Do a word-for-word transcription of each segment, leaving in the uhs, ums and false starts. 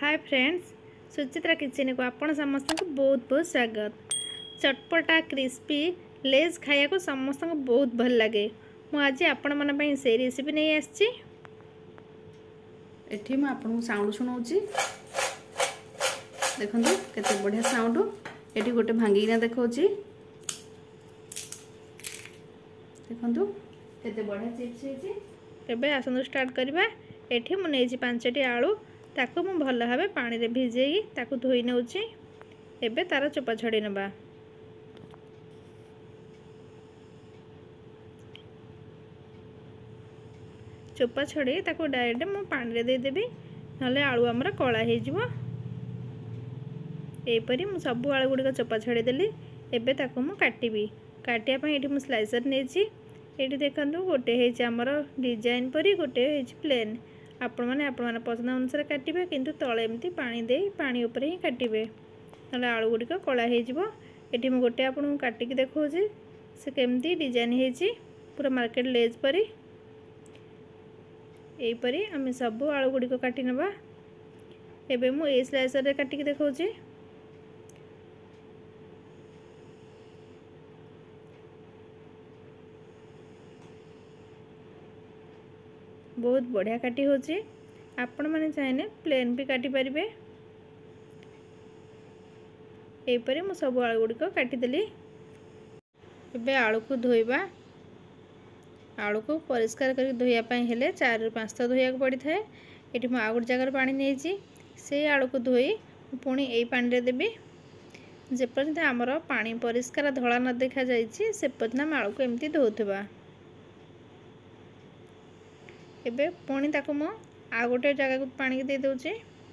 Hi friends, Suchitra kitchen को आपण समस्त को बहुत बहुत स्वागत। चटपटा क्रिस्पी लेज खाया को समस्त को बहुत भल लगे। मु आज आपण मन पई से रेसिपी नहीं आछि। एठी म आपन को साउंड सुनाउची देखंतु केते बढ़िया साउंड। एठी गोटे भांगीना देखौची देखंतु केते बढ़िया चिप्स हेची। एबे आसनु स्टार्ट करबा। एठी मु नेछि पांचटी आलू ताको मु भल भाबे पानी रे भिजेई ताको धोई नेउची। एबे तार चोपा छडी नबा। चोपा छडी ताको डायरेक्ट मु पानी रे दे देबी, नले आलू हमरा कळा हे जिवो। ए परी मु सब आलू गुडी को चोपा छडी देली। एबे ताको मु काटिबी। काटिया पई एठी मु स्लाइसर नेछि। एठी देखंतु गोटे हेछि हमर डिजाइन परी, गोटे हेछि प्लेन। आपण माने आपण माने पसंद अनुसार काटिबे, किंतु तळे एमती पानी देई पानी ऊपर ही काटिबे, नले आलू गुडी को कळा हे जिवो। एठी मु गोटे आपण काटि के देखौछि से केमती डिजाइन हेछि, पूरा मार्केट लेज परी। एई परी हम सब आलू गुडी को काटि नबा। एबे मु ए स्लाइसर रे काटि के देखौछि। बहुत बढ़िया काटी होची। आपण माने चाहेने प्लेन भी काटी परिबे। ए परे मु सब आलू गुडी को काटी देली। एबे आलू को धोइबा। आलू को परिष्कार करके धोइया पई हेले चार रु पाँच थो धोइया को पड़ी थाए। एठी मु आ गुड जगह पानी नेछि। से आलू को धोई पुणी एई पानी रे देबी। जे पर्यंत हमर पानी परिष्कार धळा न देखा जाईछि से पर्यंत हम आलू को एमती धोउथबा। एबे पुणी ताको मो आ गोटे जगह को पानी के दे दोछि।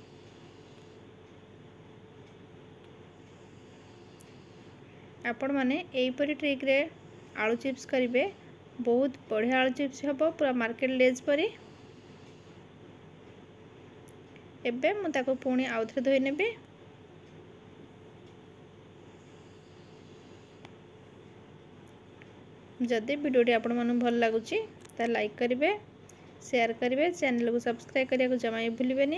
आपण माने एई परी ट्रिक रे आलू चिप्स करिवे, बहुत बढ़िया आलू चिप्स हबो, पूरा मार्केट लेज परी। एबे मु ताको पुणी आउथरे धोई नेबे। जदि वीडियोटी आपण मानु भल लागुची ता लाइक करिवे, शेयर करेंगे, चैनल को सब्सक्राइब करने को जमा भी भूलें।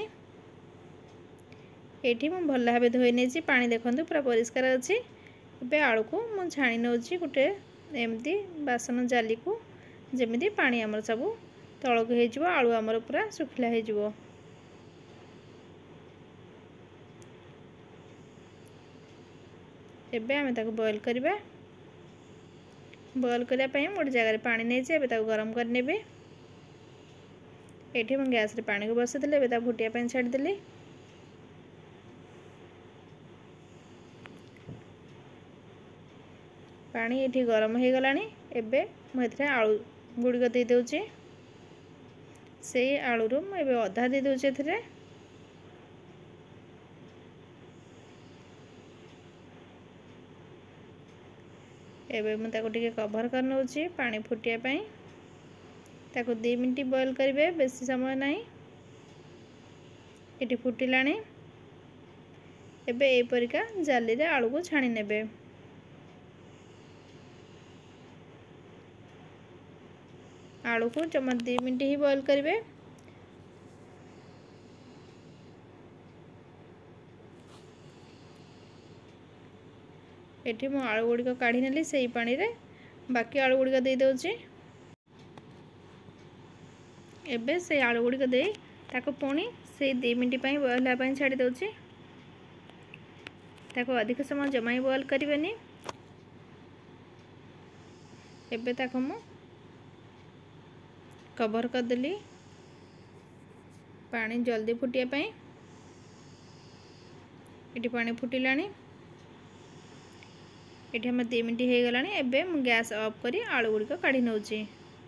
ये मुझे भल भाव धोई नहीं, पानी देखते पूरा परिष्कार अच्छी। एबे आलू को मुझे छाणी नौची गोटे एमती बासन जाली को, जमी पानी आमर सब तल को हो आलू आमर पूरा सुखिला हो। एबे आमे ताको बॉयल करबा। बॉयल करया पई मोटे जगह पानी नहीं, एबे ताको गरम कर नेबे। एठी मैं गैस रे पानी को बसै देले। एबे फुटिया पानी छाड़ देली। पानी एठी गरम हो गलानी। एबे मैं एथरे आलू गुडी को दे दोची। से आलू रो मैं एबे आधा दे दोची एथरे। एबे मैं ताको टिके कवर कर नौची पानी फुटिया पई। ताको दो मिनट बॉयल करेंगे, बेसी समय नहीं। ये फुटिलानी। एबे ए परिका जाली रे आलू को छाणी नेबे। आलू को जमा दो मिनट ही बॉयल करेंगे। एठी मु आलू गुडी को काढी नेली सेही पानी रे, बाकी आलू गुडी को दे दोची। एबे से आलू गुडी को दे ताको पुणी से दो मिनट पई बॉयल हा पई छाडी दोची। ताको अधिक समय जमाई बॉयल करिवेनी। एबे ताको मु कवर कर देली पानी जल्दी फुटिया पई। एठी पानी फुटिलानी। एठी हम दो मिनट हे गलानी। एबे मु गैस ऑफ करी आलू गुडी को काढी नौची।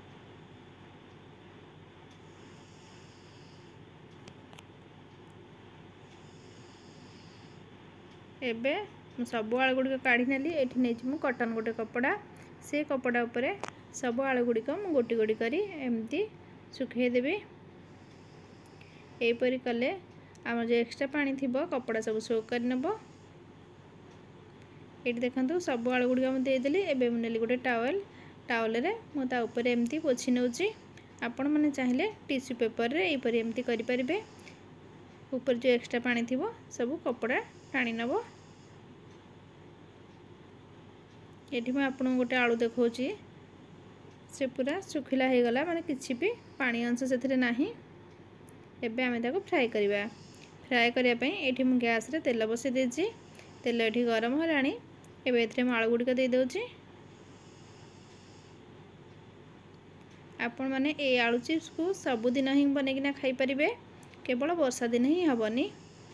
एबे मु सब आलू गुडी को काढी नेली। एठी नेछि मु कॉटन गोटे कपड़ा। से कपड़ा ऊपर सब आलू गुडी को मु गोटी गोटी करी एमती सुखै देबी। ए परी कले आम जो एक्स्ट्रा पानी थिबो कपड़ा सब सोक कर नेबो। एठी देखंतु सब आलू गुडी को दे देली। एबे मु नेली गोटे टावल। टावल रे मु ता ऊपर एमती पोछि नौची। आपण माने चाहिले टिश्यू पेपर रे ए परी एमती करि परिबे। ऊपर जो एक्स्ट्रा पानी थी सब कपड़ा टाणी नब। ये मैं आपको गोटे आलू देखा से पूरा सुखिला हो गला माने किसी भी पानी अंश से नहीं। एबे आमे ताको फ्राए करवा। फ्राए करने ये मुझे गैस रे तेल बसई देछि। तेल ये गरम होलानी। एबे एथरे आलू गुड़िक दे दउछि। आपण माने ए आलू चिप्स को सबुदिन ही बनैकिना खाई परिबे, केवल वर्षा दिन ही हबनी।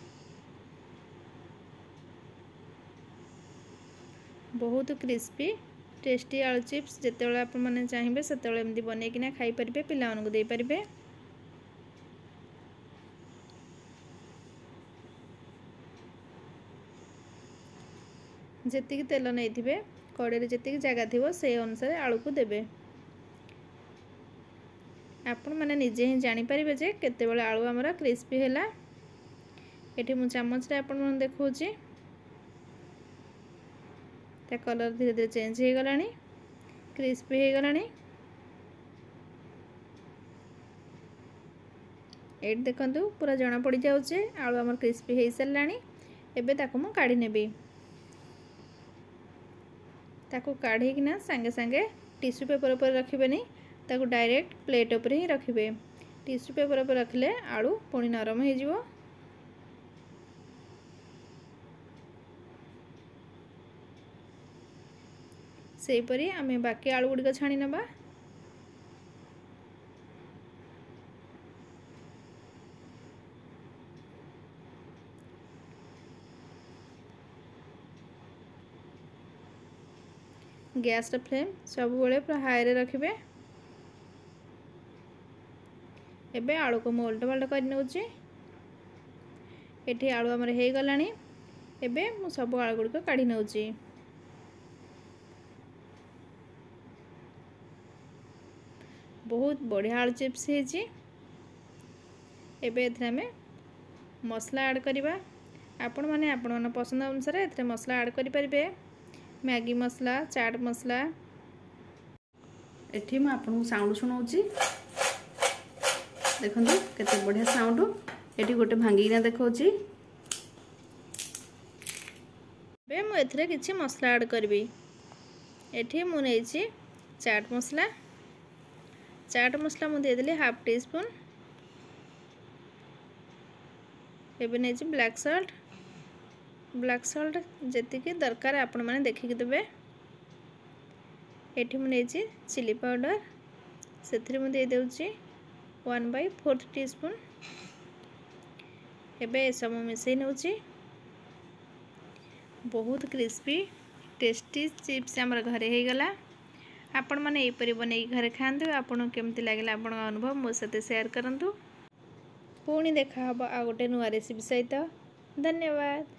बहुत क्रिस्पी टेस्टी आलू चिप्स जितेबाला आपण माने चाहिए से एमती बनैकिना खाई परिबे, पिला मानकु दे परिबे। जेतिकी तेल नहीं कड़े जी जगह थी से अनुसार आलू को देबे। आपण माने निजे ही जानीपारे जे केतेबेले आलू आमर क्रिस्पी है। ये मु चामच आपण देखा कलर धीरे धीरे चेंज हो गलानी, क्रिस्पी हो गलानी। ये देखंतु पूरा जना पड़ जाउचे आलू आमर क्रिस्पी हो सारानी। एबे ताको मु काढ़ी नेबी। ताको काढ़ी किना संगे संगे टिश्यू पेपर पर रखिबेनी, ताको डायरेक्ट प्लेट पर ही रखिबे। टिश्यू पेपर पर रखले आलू पुणी नरम हो जिवो। सेहीपरि आमे बाकी आलू गुड़िक छाणी नबा। गैस फ्लेम सब बेले पूरा हाई रे रखिबे। एबे आलू को उल्टा पाल्टा कर नउची। एठी आलू हमर हे गलानी। एबे मु सब आलू गुड़िक काढ़ी नउची। बहुत बढ़िया आलू चिप्स है। एबे एथरे हमें मसला ऐड करवा। आपण माने आपण मन पसंद अनुसार एथरे मसला ऐड करि परिबे। मैगी मसला, चाट मसला। एठी मैं आपको साउंड सुनाऊँगी। देखो केते बढ़िया साउंड। एठी गोटे भांगिना देखौछि। बे मु एथरे किछि मसला ऐड करबी। एठी मु नेछि चाट मसला। चाट मसला मु दे देली हाफ टी स्पून। एबे नेछि ब्लैक सॉल्ट। ब्लैक सॉल्ट जेतिकी दरकार आपण माने देखिक देबे। एठी मु नेछि चिली पाउडर। सेथिरे मु दे देउछि one by fourth teaspoon. एबे ए सब मिसई नउछि। बहुत क्रिस्पी टेस्टी चिप्स हमर घरे हे गला। आपण माने एपरि बनै घरे खांतु। आपण केमति लागला आपण अनुभव मो साथे शेयर करंतु। पुणी देखा हबो आ गोटे नुआ रेसिपी सहित। धन्यवाद।